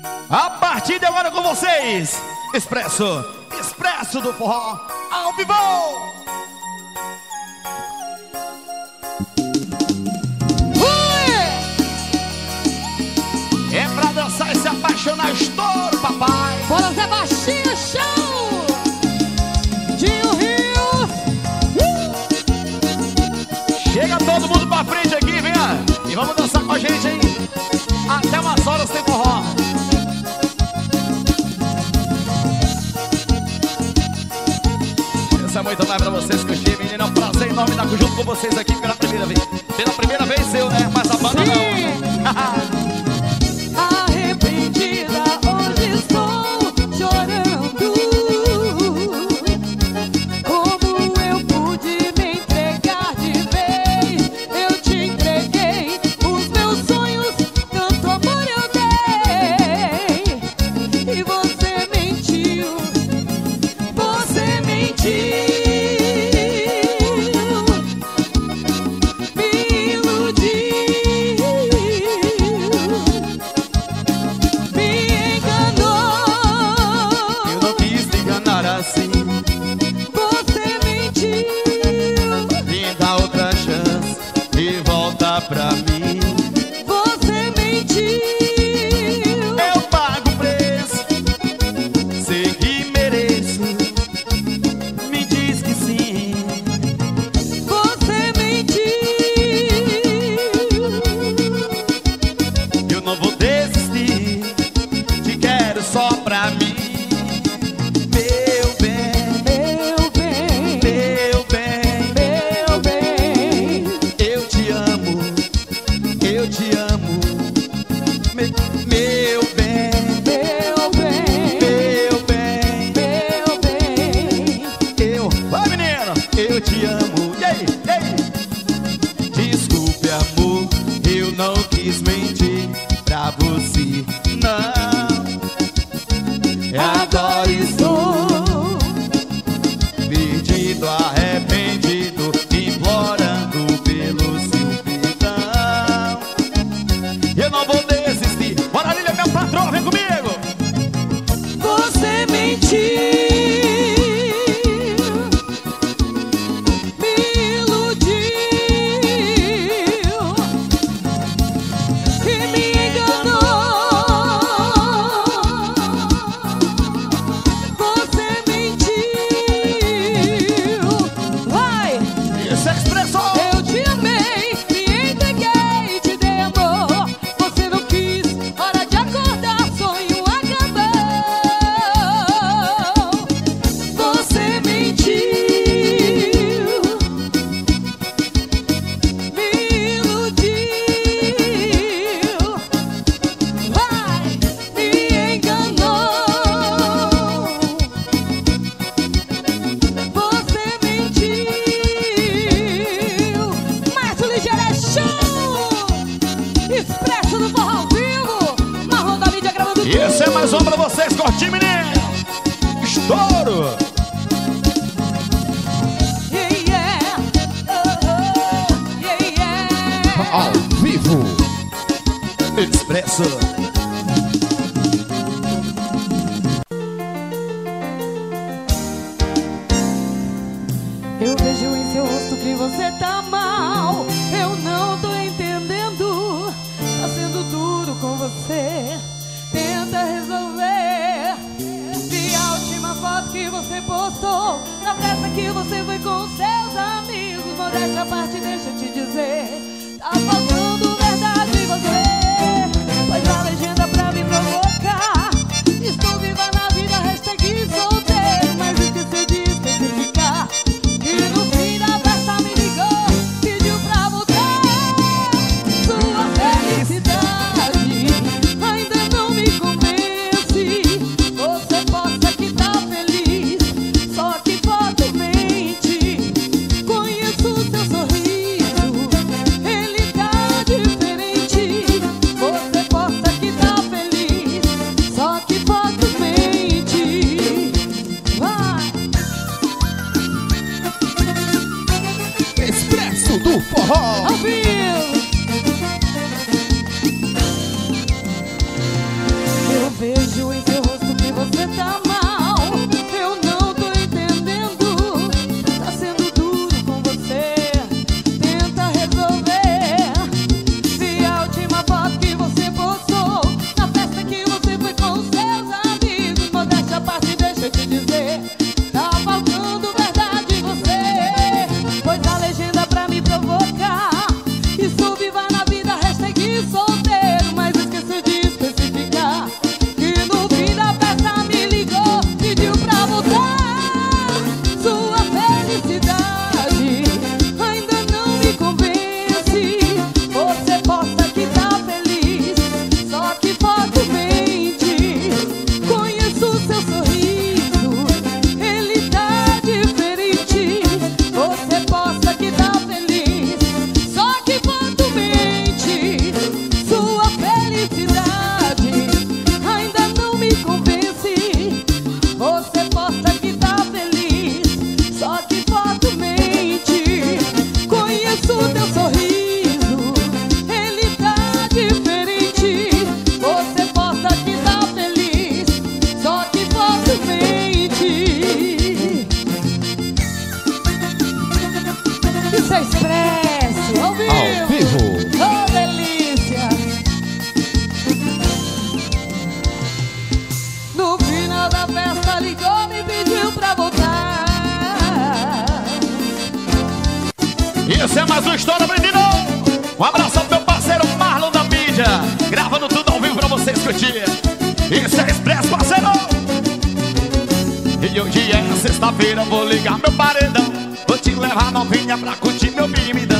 A partir de agora com vocês, Expresso do Forró, ao vivo! É pra dançar e se apaixonar, estouro, papai! Bora, Zé Baixinho, show! Dinho Rio! Chega todo mundo pra frente aqui, venha! E vamos dançar com a gente, hein? Até umas horas tem forró! Essa é muito mais pra vocês curtir, menina. É um prazer enorme estar junto com vocês aqui pela primeira vez. Pela primeira vez eu, né? Mas a banda não. Arrependida, hoje estou chorando. Como eu pude me entregar de vez? Eu te entreguei os meus sonhos, tanto amor eu dei. E você mentiu, você mentiu. Pra mim, você mentiu. Eu pago o preço, sei que mereço. Me diz que sim. Você mentiu. Eu não vou desistir, te quero só pra mim. Meu bem, Meu bem, meu bem, meu bem. eu te amo, eu te amo. Meu bem, Meu bem, meu bem, meu bem. eu. Vai, menino, eu te amo. E aí, e aí? Desculpe, amor, eu não quis mentir pra você, não. Agora estou perdido, arrependido, implorando pelo seu perdão. Eu não vou desistir. Bora, Lília, minha patroa, vem comigo. Você mentiu. Me iludiu e me enganou. Você mentiu. Vai! Isso é Expresso. Eu te amei, me entreguei, te dei amor. Você não quis, hora de acordar, sonho acabou. Você mentiu, me iludiu, vai, me enganou. Você mentiu. Márcio Ligeiro é show! Expresso do Forró ao vivo! Marrom da mídia gravando tudo! Isso é mais um pra vocês, curtir, menino. Estouro. Yeah, yeah. Oh, oh. Yeah, yeah. Ao vivo, Expresso. Eu vejo em seu rosto que você tá mal. Eu não tô entendendo. Tá sendo duro com você. Tenta resolver. Vi a última foto que você postou na festa que você foi com seus amigos. Modéstia à parte, deixa eu te dizer, tá faltando verdade em você. Pois a legenda pra me provocar: estou viva na vida, hashtag solteiro. Mas esqueci de especificar que no fim da festa me ligou, pediu pra voltar. Sua felicidade ainda não me convence. Você posta que tá feliz, só que foto mente. Conheço o seu sorriso, ele tá diferente. Você posta que tá feliz, só que foto mente. Vai! Expresso do Forró. Ao vivo! Eu Esse é mais uma história, Brindino. Um abraço ao meu parceiro Marlon da mídia, gravando tudo ao vivo pra você escutar. Esse é Expresso, parceiro. E hoje é sexta-feira, vou ligar meu paredão. Vou te levar novinha pra curtir meu bimidão.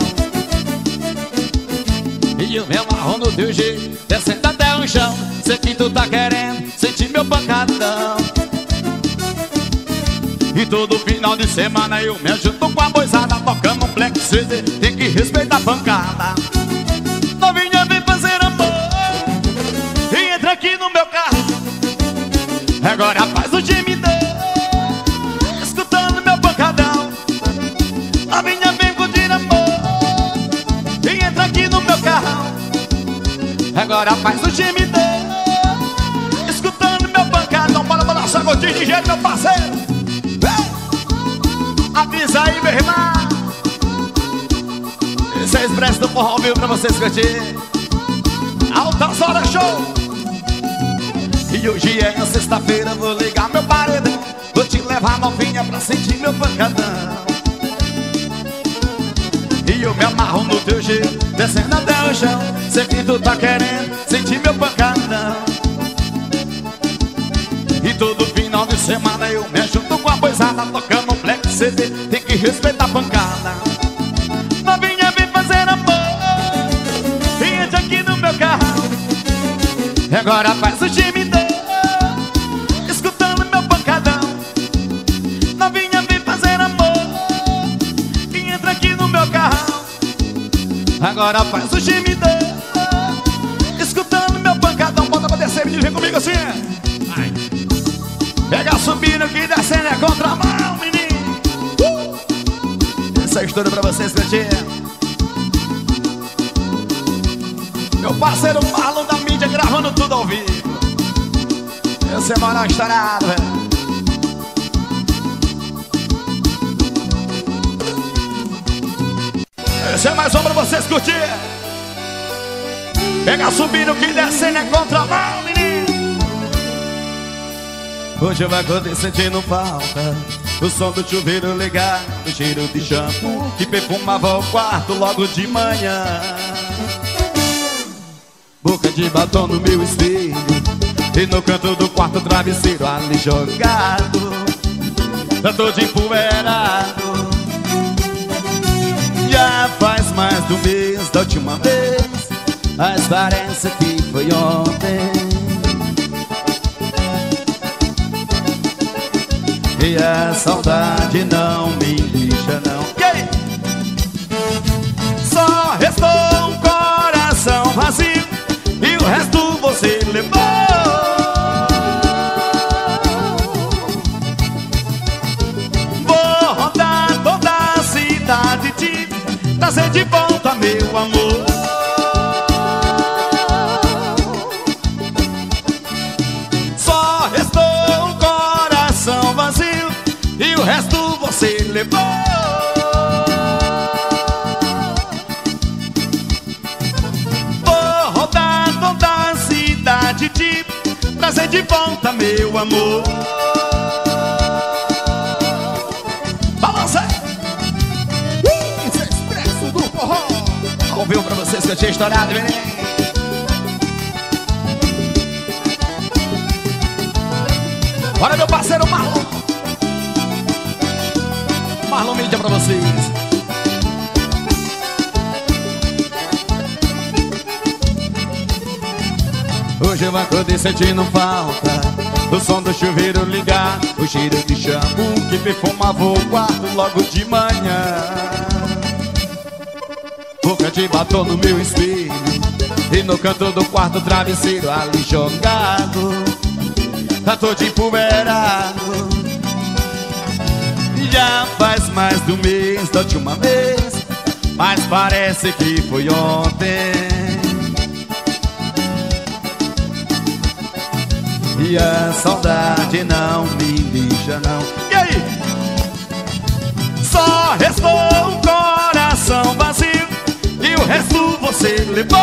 E eu me amarro no teu jeito, descendo até o chão. Sei que tu tá querendo sentir meu pancadão. E todo final de semana eu me junto com a boizada, tocando um Black CD, tem que respeitar a pancada. Novinha vem fazer amor e entra aqui no meu carro. Agora faz o gemidão, escutando meu pancadão. Novinha vem curtir amor e entra aqui no meu carro. Agora faz o gemidão, escutando meu pancadão. Bora balançar gotinho de jeito, meu parceiro. Avisa aí, meu irmão. Esse é Expresso do Forró, viu, pra vocês curtir. Altas horas show. E hoje é sexta-feira, vou ligar meu paredão. Vou te levar novinha pra sentir meu pancadão. E eu me amarro no teu jeito, descendo até o chão. Sei que tu tá querendo sentir meu pancadão. E todo final de semana eu me junto com a boizada, tocando um Black CD, tem que respeitar a pancada. Novinha vem fazer amor e entra aqui no meu carro. E agora faz o gemidão, escutando meu pancadão. Novinha vem fazer amor e entra aqui no meu carro. Agora faz o gemidão, escutando meu pancadão. Bota pra descer, menino, vem comigo assim. Vai. Pega subindo que descendo é contramão, menino. Essa é a história pra vocês curtir. Meu parceiro Marlon da mídia, gravando tudo ao vivo. Esse é moral estourado, velho. Esse é mais um pra vocês curtir. Pega subindo que descendo é contramão, menino. Hoje eu acordei sentindo falta o som do chuveiro ligado, o cheiro de shampoo que perfumava o quarto logo de manhã. Boca de batom no meu espelho e no canto do quarto travesseiro ali jogado, tá todo empoeirado. Já faz mais do mês da última vez, mas parece que foi ontem. E a saudade não me deixa não. Só restou um coração vazio e o resto você levou. Vou rodar toda a cidade de trazer de volta meu amor. Só restou um coração vazio e o resto você levou. Vou rodar toda a cidade de trazer de volta meu amor. Balança! Esse é Expresso do Forró. Ouviu pra vocês que eu tinha estourado, menino? Bora, meu parceiro Marlon. Marlon mídia pra vocês. Hoje eu acordei sentindo falta o som do chuveiro ligar, o cheiro de shampoo que perfumava o quarto logo de manhã. Boca de batom no meu espelho e no canto do quarto travesseiro ali jogado, tá todo empoeirado. Já faz mais do mês da última vez, mas parece que foi ontem. E a saudade não me deixa não. E aí? Só restou um coração vazio e o resto você levou.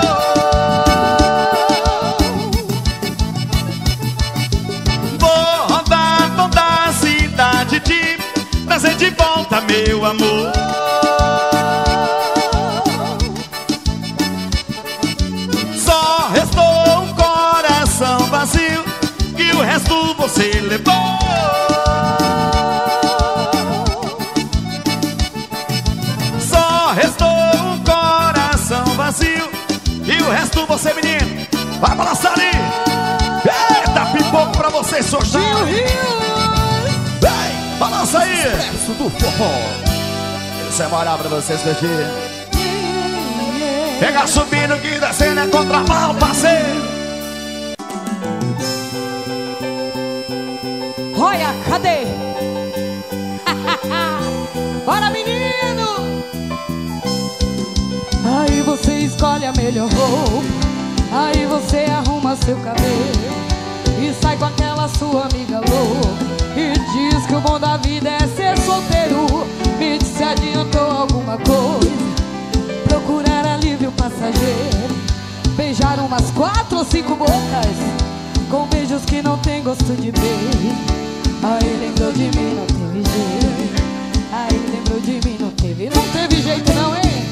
Vou rodar toda a cidade de trazer de volta meu amor. vazio e o resto você levou. Só restou um coração vazio e o resto você, menino, vai balançar ali. Eita, pipoco pra você, Sochão. Vem, balança aí. Expresso do forró. Isso é moral pra vocês curtirem. Pega subindo que descendo é contramão, parceiro. Olha, cadê? Bora, menino! Aí você escolhe a melhor roupa, aí você arruma seu cabelo e sai com aquela sua amiga louca e diz que o bom da vida é ser solteiro. Me diz se adiantou alguma coisa, procurar alívio passageiro, beijar umas 4 ou 5 bocas com beijos que não tem gosto de beijo. Aí lembrou de mim, não teve jeito. Aí lembrou de mim, não teve jeito não, hein?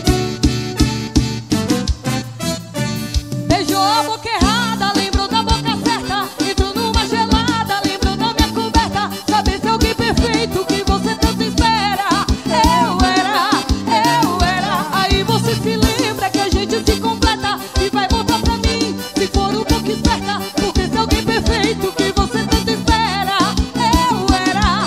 Beijou a boca errada, lembrou da boca certa, entrou numa gelada, lembrou da minha coberta. Saber se alguém perfeito que você tanto espera. Eu era. Aí você se lembra que a gente se completa e vai voltar pra mim se for um pouco esperta. Porque se alguém perfeito que você tanto espera. Eu era.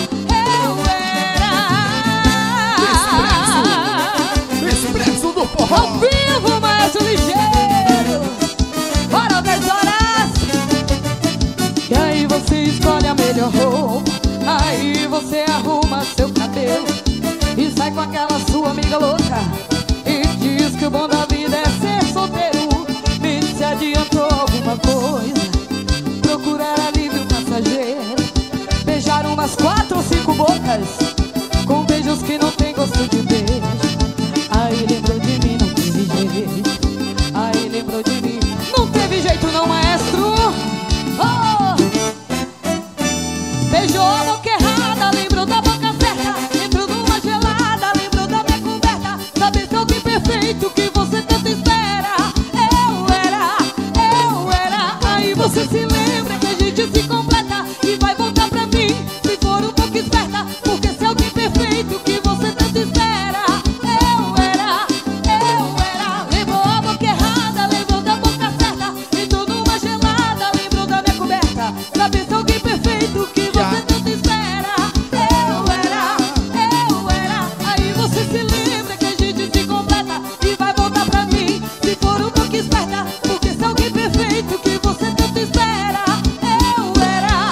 Expresso do forró. Ao vivo, Maestro Ligeiro. Bora, 10 horas. E aí você escolhe a melhor roupa, aí você arruma seu cabelo e sai com aquela sua amiga louca e diz que o bom da vida é ser solteiro. Me diz se adiantou alguma coisa, procurar alívio passageiro, beijar umas 4 ou 5 bocas com beijos que não tem gosto de beijo. Aí lembrou de mim, não teve jeito. Aí lembrou de mim, não teve jeito não, maestro. Oh! Beijou a boca errada, lembrou da boca certa, entrou numa gelada, lembrou da minha coberta. Saber se alguém perfeito que você tanto espera. Eu era. Aí você se lembra que a gente se completa e vai voltar pra mim se for um pouco esperta. Porque se alguém perfeito que você tanto espera. Eu era. Lembrou a boca errada, lembrou da boca certa, entrou numa gelada, lembrou da minha coberta. Saber se alguém perfeito que você tanto espera. Eu era. Aí você se lembra que a gente se completa e vai voltar pra mim se for um pouco esperta. Porque se alguém perfeito que você tanto espera. Eu era.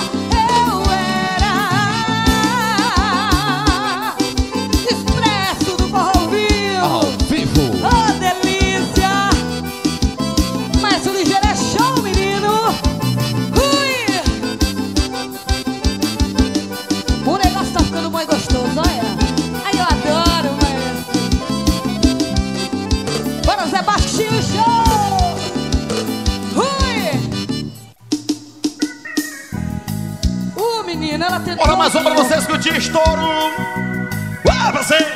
Expresso do forró ao vivo. Ao vivo. Oh, delícia! Mas o ligeiro é show, menino! Ui! O negócio tá ficando mais gostoso, olha! Ai, eu adoro, mas... Bora, Zé Baixinho, show! Ui! Menina, ela tentou... Bora mais um pra vocês curtir estouro. Você!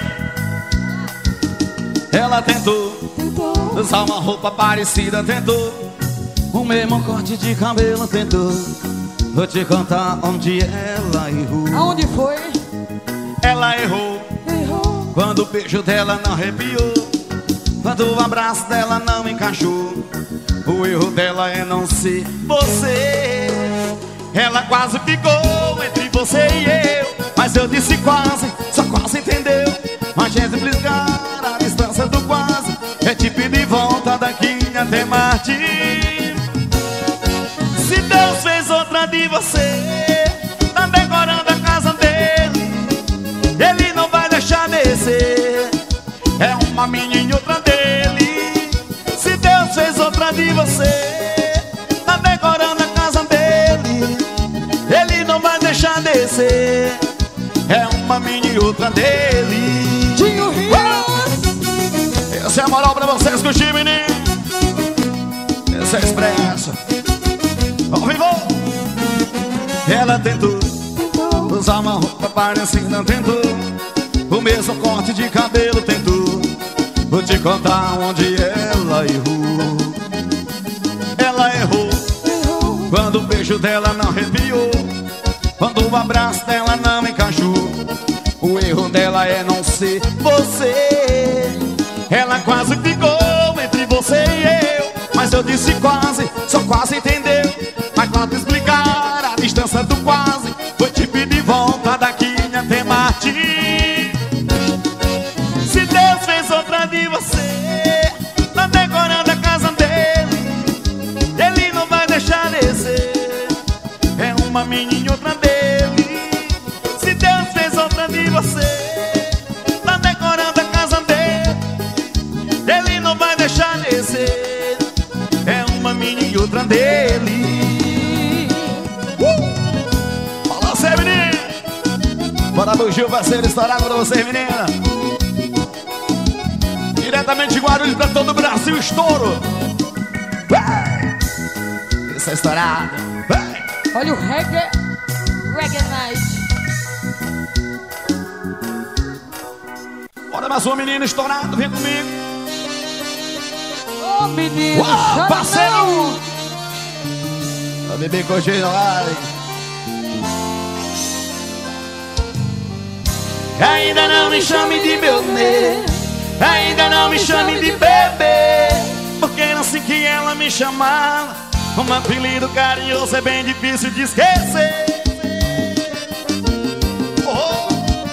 Ela tentou usar uma roupa parecida, tentou o mesmo corte de cabelo, tentou. Vou te contar onde ela errou. Aonde foi? Ela errou quando o beijo dela não arrepiou, quando o abraço dela não encaixou. O erro dela é não ser você. Ela quase ficou entre você e eu, mas eu disse quase, só quase entendeu. Mas gente explicar a distância do quase é te pedir volta daqui até Marte. Se Deus fez outra de você, tá decorando a casa dele, ele não vai deixar descer. É uma minha e outra dele. Se Deus fez outra de você, tá decorando a casa dele, ele não vai deixar descer. É uma minha e outra dele. Dinho Rios. Essa é a moral pra vocês curtir, menino. Esse é Expresso ao vivo. Ela tentou usar uma roupa parecida, tentou o mesmo corte de cabelo, tentou. Vou te contar onde ela errou. Ela errou Quando o beijo dela não arrepiou, quando o abraço dela não encaixou, o erro dela é não ser você. Ela quase ficou entre você e eu, mas eu disse quase, só quase entendeu. Mas quando explicar a distância do quase, foi te pedir volta daqui até Marte. Se Deus fez outra de você, tá decorando a casa dele, ele não vai deixar descer. É uma minha e outra dele. Se Deus fez outra de você, tá decorando a casa dele, ele não vai deixar descer. É uma minha e outra dele. Fala você, menina. Bora bugir, parceiro, estourado pra você, menina. Diretamente de Guarulhos pra todo o Brasil, estouro. Isso é estourado. Olha o reggae night. Bora mais uma menina estourado, vem comigo. Ô menino, Uau, parceiro! não. Pra beber coxinha lá. Ainda não me chame de meu nego, ainda não me chame de bebê, porque era assim que ela me chamava. Um apelido carinhoso é bem difícil de esquecer. Oh.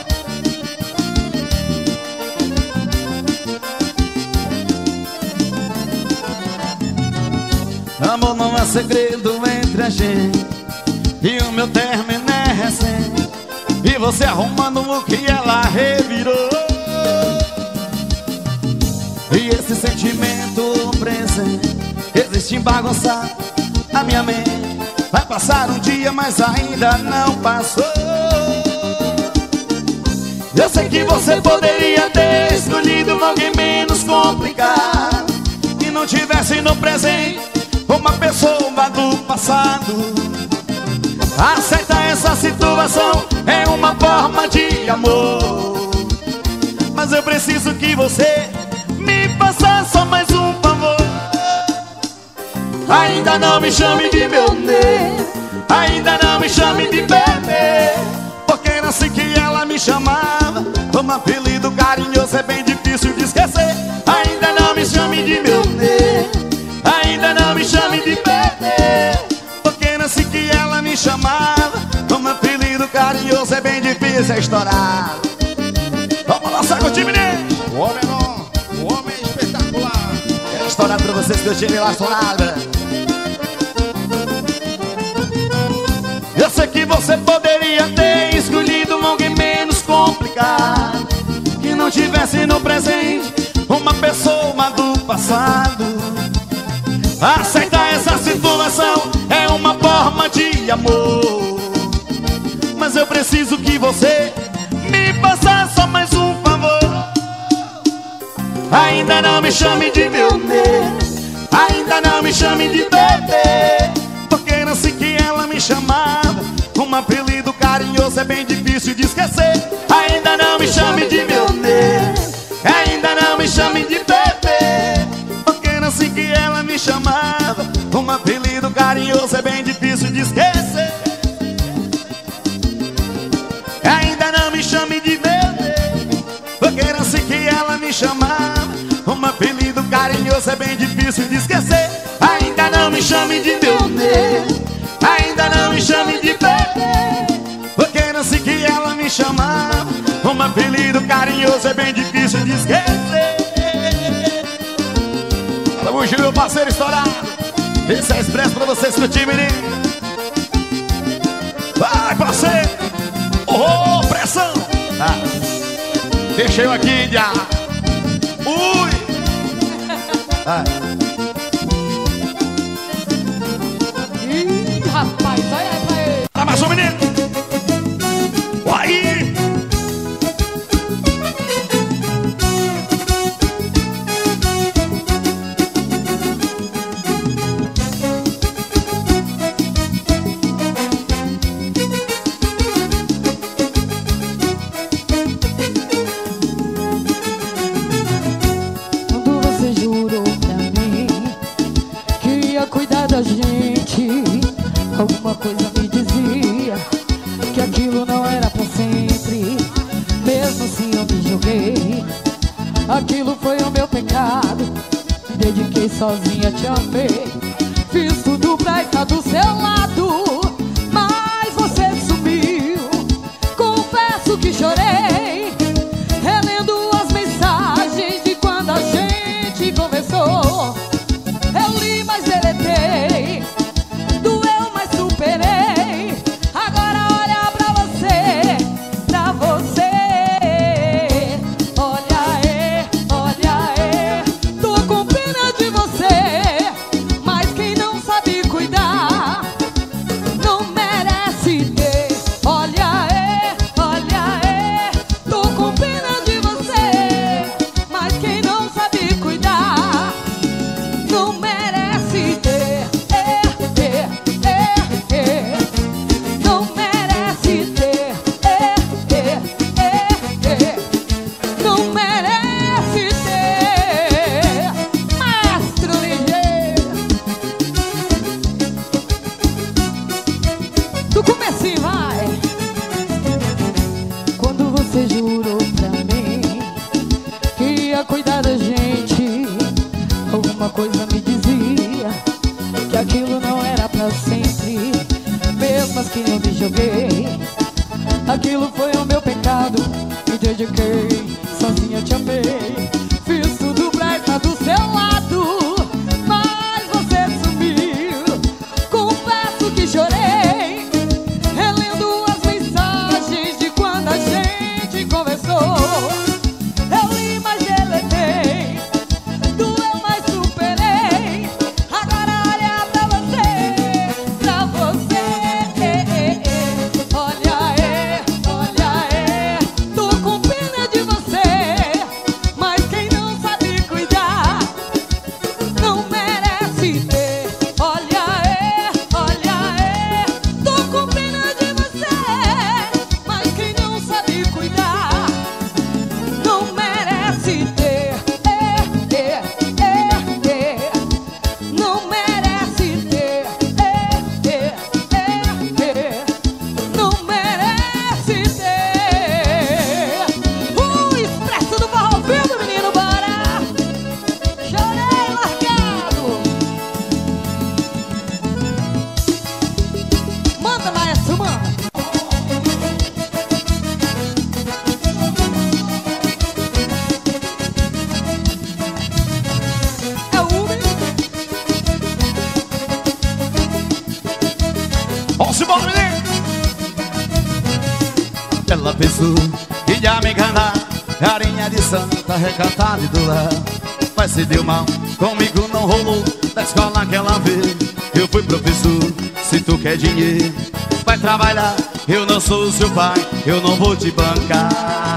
Amor não é segredo entre a gente, e o meu término é recente, e você arrumando o que ela revirou. E esse sentimento presente existe em bagunçar a minha mente. Vai passar um dia, mas ainda não passou. Eu sei que você poderia ter escolhido alguém menos complicado, que não tivesse no presente uma pessoa do passado. Aceitar essa situação é uma forma de amor, mas eu preciso que você me faça só mais um favor. Ainda não me chame de meu nego, ainda não me chame de bebê, porque era assim que ela me chamava. Um apelido carinhoso é bem difícil de esquecer. Ainda não me chame de meu nego, ainda não me chame de bebê, porque era assim que ela me chamava. Um apelido carinhoso é bem difícil, é estourado. Vamos lançar com o time, né? O homem não, o homem espetacular. É estourado pra vocês que eu tirei lá estourada. Eu sei que você poderia ter escolhido alguém menos complicado, que não tivesse no presente uma pessoa do passado. Aceitar essa situação é uma forma de amor, mas eu preciso que você me faça só mais um favor. Ainda não me chame de meu nego, ainda não me chame de bebê, porque era assim que ela me chamava. Um apelido carinhoso é bem difícil de esquecer. Ainda não me chame de meu nego, ainda não me chame de bebê, porque era assim que ela me chamava. Um apelido carinhoso é bem difícil de esquecer. Ainda não me chame de bebê, porque era assim que ela me chamava. Um apelido carinhoso é bem difícil de esquecer. Ainda não me chame de meu nego, ainda não me chame de bebê, porque era assim que ela me chamava. Um apelido carinhoso é bem difícil de esquecer. Vamos, meu parceiro estourado. Esse é expresso pra vocês curtir, menino. Vai, parceiro. Oh, pressão. Deixa eu aqui já. Ui. Ih, rapaz, olha aí pra ele. Tá mais um menino. Aí. Quando você jurou pra mim Alguma coisa me dizia que aquilo não era pra sempre. Mesmo assim eu me joguei. Aquilo foi o meu pecado. Me dediquei sozinha, te amei. Fiz tudo pra estar do seu lado, mas você sumiu. Confesso que chorei, relendo as mensagens de quando a gente conversou. Eu li, mas deletei. Doeu, mas superei. Agora olha pra você, pra você. Olha aí, tô com pena de você. Mas quem não sabe cuidar não merece ter. Olha aí, tô com pena de você. Mas quem não sabe cuidar não merece ter. Não merece ter. Não merece ter. Maestro ligeiro. Do comecinho, vai. Quando você jurou pra mim que ia cuidar da gente, alguma coisa me dizia que aquilo não era pra sempre. Mesmo assim eu me joguei. Aquilo foi o meu pecado. Me dediquei, sozinha te amei. Fiz tudo pra estar do seu lado, mas você sumiu. Confesso que chorei, relendo as mensagens de quando a gente conversou. Eu li, mas deletei. Doeu, mas superei. Agora olha pra você, pra você. Olha aí, tô com pena de você. Mas quem não sabe cuidar não merece ter. Olha aí, tô com pena de você. Mas quem não sabe cuidar não merece ter. Não merece ter. Não merece ter. O Expresso do Forró Vivo, menino, bora. Chorei largado. Manda, maestro, manda. É o menino. Vamos embora, menino! Ela pensou que ia me enganar. Carinha de santa, recatada e do lar. Mas se deu mal, comigo não rolou. Da escola que ela veio, eu fui professor. Se tu quer dinheiro, vai trabalhar. Eu não sou seu pai, eu não vou te bancar.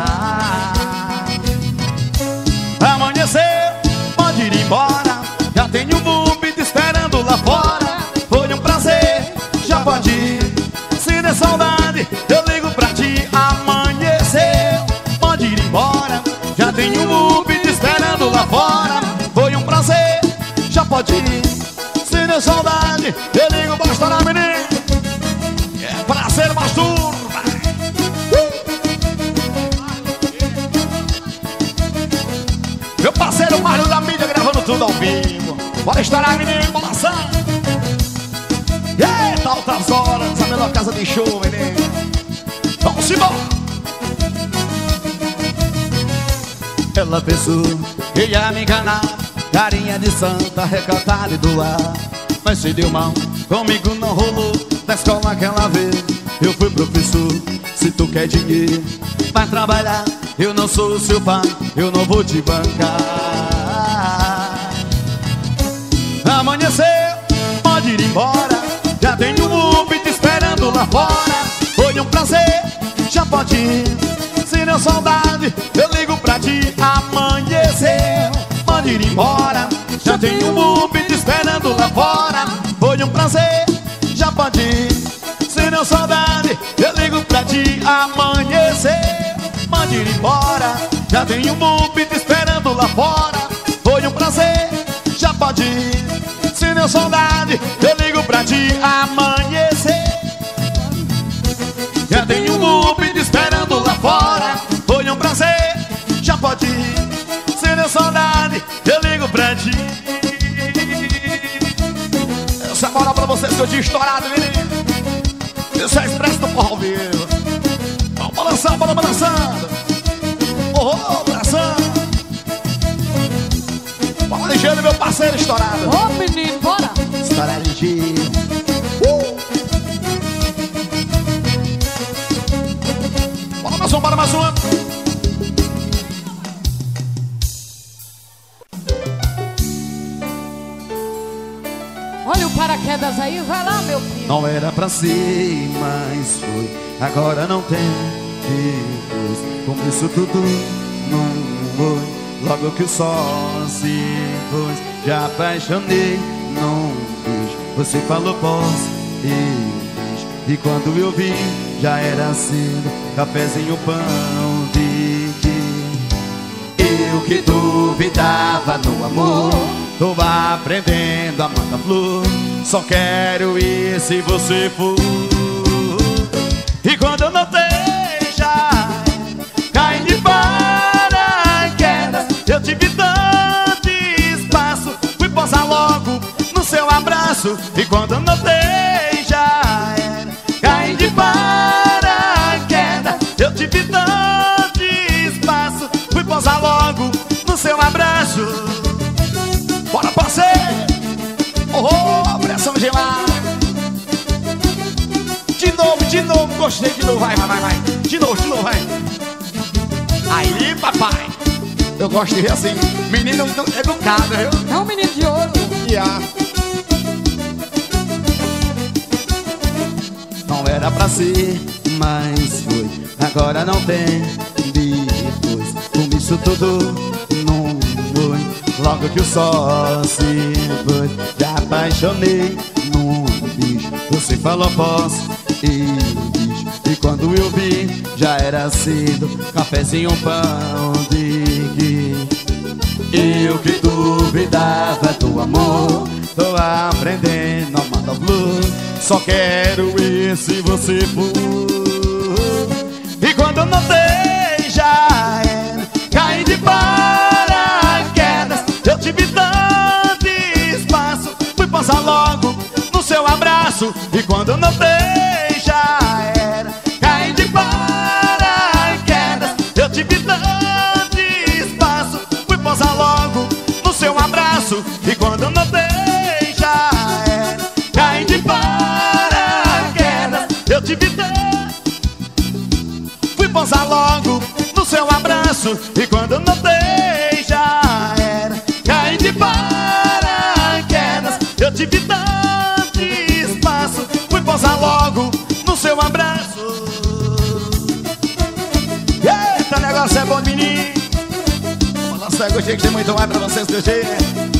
Amanheceu, pode ir embora. Já tenho um Bubi te esperando lá fora. Foi um prazer, já pode ir. Se der saudade, eu ligo pra ti. Amanheceu, pode ir embora. Já tenho um Bubi te esperando lá fora. Foi um prazer, já pode ir. Se der saudade, eu ligo pra estourar, menino. É prazer, mais turma. Meu parceiro Mário da mídia gravando tudo ao vivo. Bora estourar, menino, bolação. Eita, altas horas, a melhor casa de show, menino. Vamos embora. Ela pensou que ia me enganar. Carinha de santa, recatada e do ar. Mas se deu mal, comigo não rolou. Da escola que ela veio, eu fui professor. Se tu quer dinheiro, vai trabalhar. Eu não sou o seu pai, eu não vou te bancar. Amanheceu, pode ir embora. Já tenho um Bubi te esperando lá fora. Foi um prazer, já pode ir. Se deu saudade, eu ligo pra ti. Amanheceu, pode ir embora. Já tenho um Bubi te esperando lá fora. Foi um prazer, já pode ir. Se deu saudade, eu ligo pra ti. Amanheceu, pode ir embora. Já tenho um Bubi te esperando lá fora. Foi um prazer, já pode ir. Se deu saudade, eu ligo pra ti amanhecer. Já tem um loop te esperando lá fora. Foi um prazer, já pode ir. Se deu saudade, eu ligo pra ti. Essa é moral pra vocês que eu tinha estourado, menino. Isso é Expresso do Forró ao vivo. Vamos balançando, vamos balançando. Oh, balançando. Bora ligeiro, meu parceiro estourado. Ô, menino, bora. Estourado ligeiro. Bora mais um, bora mais um. Olha o paraquedas aí, vai lá, meu filho. Não era pra ser, mas foi. Agora não tem depois. Com isso tudo não foi. Logo que o sol se foi, já apaixonei, não quis. Você falou posso e quis. E quando eu vi, já era cedo. Cafézinho, pão de queijo. Eu que duvidava no amor, tô aprendendo a matar flor. Só quero ir se você for. E quando eu notei já caí de paraquedas, eu tive tanto espaço, fui posar logo no seu abraço. E quando eu notei já era caí de paraquedas, eu tive tanto espaço, fui posar logo no seu abraço. Bora, parceiro! Oh, pressão gelada. De novo, gostei de novo. Vai. De novo, vai. Aí, papai. Eu gosto de ver assim, menino educado, viu? É um menino de ouro. Yeah. Não era pra ser, mas foi. Agora não tem depois. Com isso tudo não foi. Logo que o sol se foi, já apaixonei num bicho. Você falou posso e bicho. E quando eu vi, já era cedo. Cafézinho, pão de queijo. Eu que duvidava do amor, tô aprendendo a matar flor. Só quero ir se você for. E quando eu notei, já era caí de paraquedas, eu tive tanto espaço, fui posar logo no seu abraço. E quando eu notei, já era caí de paraquedas, eu tive tanto espaço, fui posar logo no seu abraço. E quando eu notei, já era caí de paraquedas, eu tive tanto, fui posar logo no seu abraço. E quando eu notei, já era caí de paraquedas, eu tive tanto espaço, fui posar logo no seu abraço. Eita, negócio é bom, menino. Balança, eu gostei que tem muito mais pra vocês, gostei, né?